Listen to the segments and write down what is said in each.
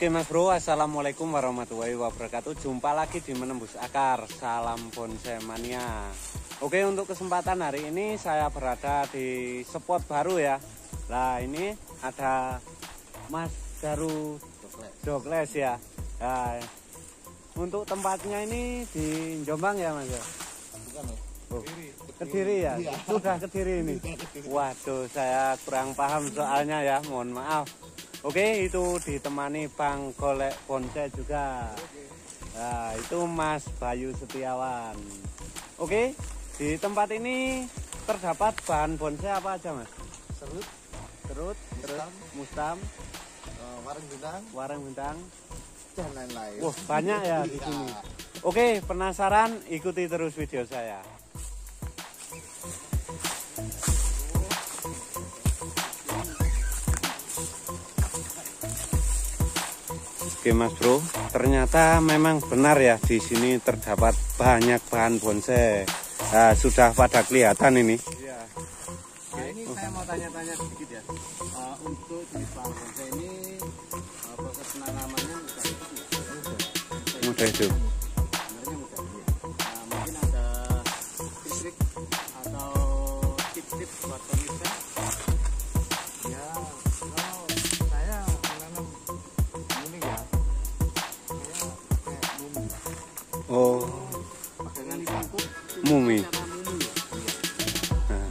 Oke Mas Bro, assalamualaikum warahmatullahi wabarakatuh. Jumpa lagi di Menembus Akar. Salam bonsai mania. Oke, untuk kesempatan hari ini saya berada di spot baru ya. Nah, ini ada Mas Garu Dokles ya. Nah, untuk tempatnya ini di Jombang ya Mas? Bukan, oh, Kediri ya? Iya. Sudah Kediri ini. Waduh, saya kurang paham soalnya ya, mohon maaf. Oke, itu ditemani Bang Golek Bonsai juga. Nah, itu Mas Bayu Setiawan. Oke, di tempat ini terdapat bahan bonsai apa aja Mas? Serut, Terus mustam, wareng bintang, dan lain-lain. Wah, banyak ya di sini. Oke, penasaran? Ikuti terus video saya. Oke Mas Bro, ternyata memang benar ya di sini terdapat banyak bahan bonsai. Nah, sudah pada kelihatan ini. Iya. Nah, ini saya mau tanya-tanya sedikit ya. Untuk jenis bahan bonsai ini proses penanamannya Mudah itu. sebenarnya mudah. Nah, mungkin ada trik atau tips-tips buat pemirsa. Ya, kalau saya menanam ini ya, saya pakai mumi. Oh, Dengan tangkup mumi. cara mumi. Nah,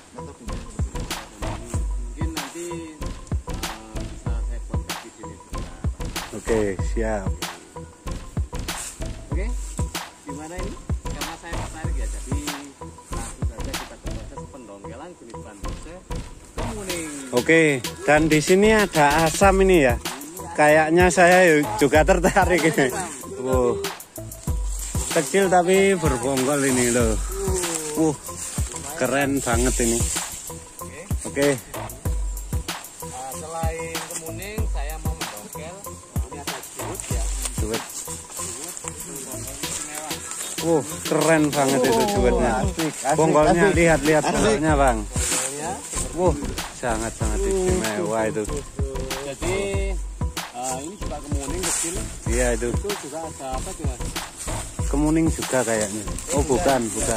Mungkin nanti bisa saya podcast di sini juga. oke, siap. Oke, gimana ini? Karena saya tertarik ya, jadi langsung saja kita ke proses pendongkelan jenis bahan bonsai kemuning. Oke, dan di sini ada asam ini ya. Kayaknya saya juga tertarik ini. Wow. Kecil tapi berbonggol ini loh. Keren banget ini. Oke. Selain kemuning, saya mau mendongkel. Ini ada jeruk ya. Cuwet. Mewah. Keren banget itu cuwetnya. Bonggolnya lihat bonggolnya Bang. Bongkolnya. Sangat-sangat istimewa itu. Jadi ini juga kemuning kecil. Iya itu. Itu juga ada apa tuh Mas? Kemuning juga kayaknya. Oh bukan. Oke.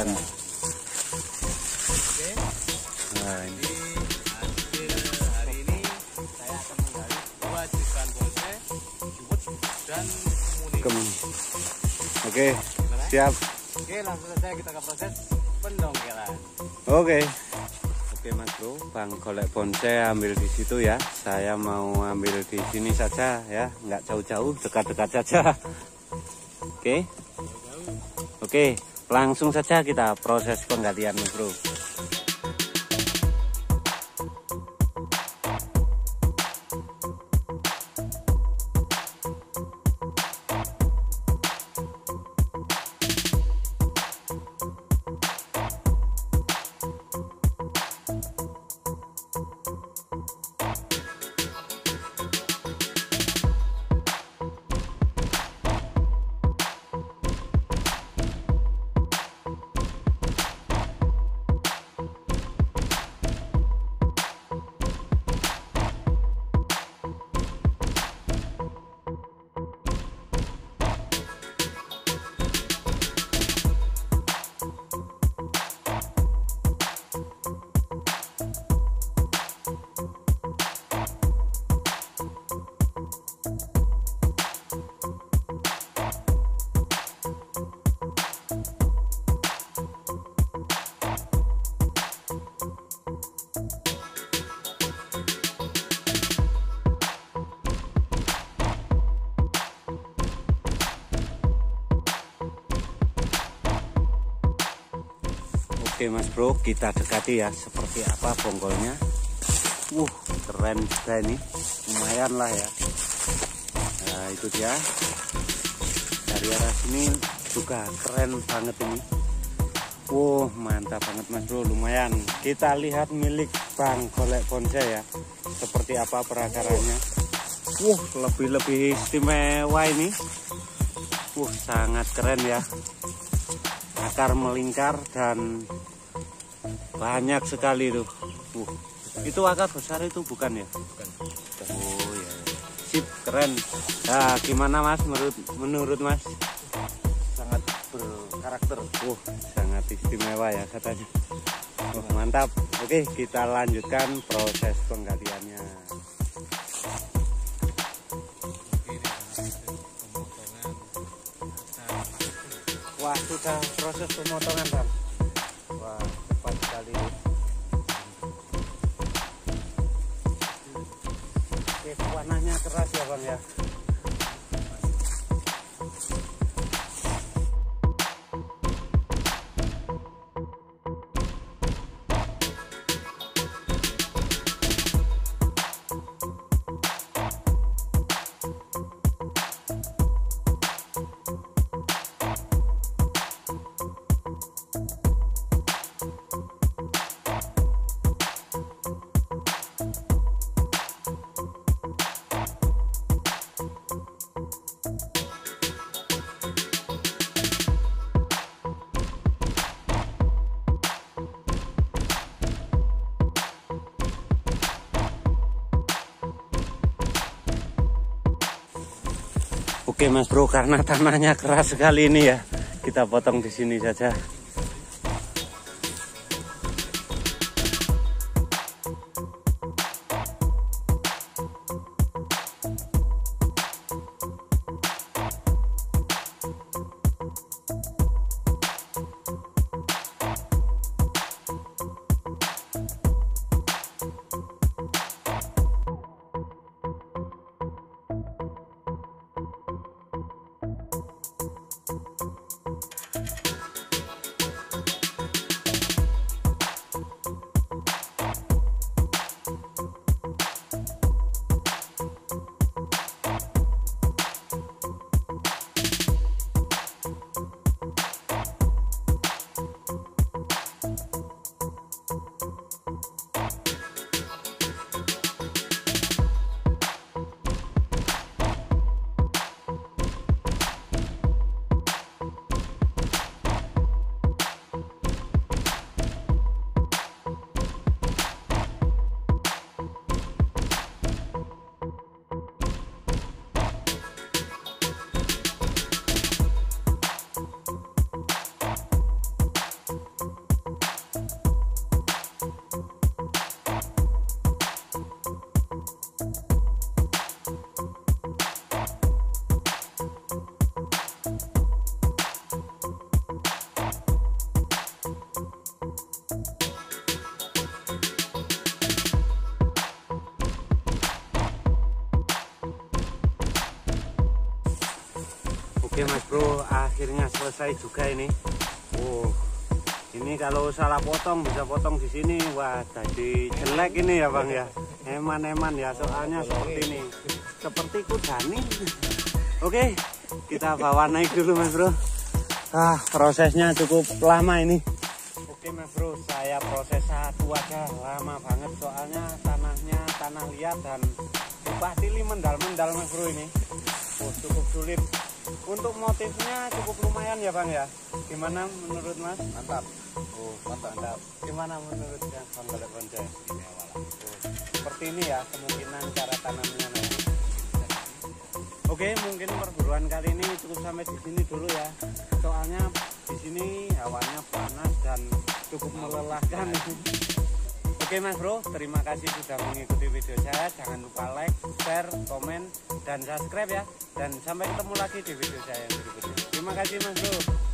Nah, ini. Hasil hari ini saya akan menggali dua jenis bahan bonsai, juwet dan kemuning. Kemuning. Oke, siap. Oke, langsung saja kita ke proses pendongkelan. Oke Mas Bro, Bang Golek Bonsai ambil di situ ya. Saya mau ambil di sini saja ya, nggak jauh-jauh, dekat-dekat saja. Oke, langsung saja kita proses penggalian Mas Bro. Oke Mas Bro, kita dekati ya seperti apa bonggolnya. Keren juga ini, lumayan lah ya. Nah itu dia, dari arah sini juga keren banget ini. Mantap banget Mas Bro, lumayan. Kita lihat milik Bang Golek Bonsai ya, seperti apa perakarannya. Lebih istimewa ini. Sangat keren ya. Akar melingkar dan banyak sekali tuh. Itu akar besar itu bukan ya? Bukan. Oh ya. Sip. keren. Nah, gimana Mas menurut Mas? Sangat berkarakter. Sangat istimewa ya katanya. Mantap. Oke, kita lanjutkan proses penggaliannya. Wah, sudah proses pemotongan Bang. Wah, cepat sekali. Oke, warnanya keras ya Bang ya. Oke Mas Bro, karena tanahnya keras sekali ini ya, kita potong di sini saja. Oke Mas Bro, akhirnya selesai juga ini. Ini kalau salah potong bisa potong di sini. Wah, jadi jelek ini ya Bang ya. Eman-eman ya, soalnya seperti ini. Seperti kudani. Oke, kita bawa naik dulu Mas Bro. Prosesnya cukup lama ini. Oke Mas Bro, saya proses satu aja lama banget soalnya tanahnya tanah liat dan upah tili mendal-mendal Mas Bro ini. Cukup sulit. Untuk motifnya cukup lumayan ya Bang ya. Gimana menurut Mas? Mantap. Mantap. Gimana menurutnya Bang Golek Bonce? Seperti ini ya kemungkinan cara tanamnya nanti. Oke, mungkin perburuan kali ini cukup sampai di sini dulu ya. Soalnya di sini hawanya panas dan cukup melelahkan. Oke Mas Bro, terima kasih sudah mengikuti video saya. Jangan lupa like, share, komen, dan subscribe ya. Dan sampai ketemu lagi di video saya yang berikutnya. Terima kasih Mas Bro.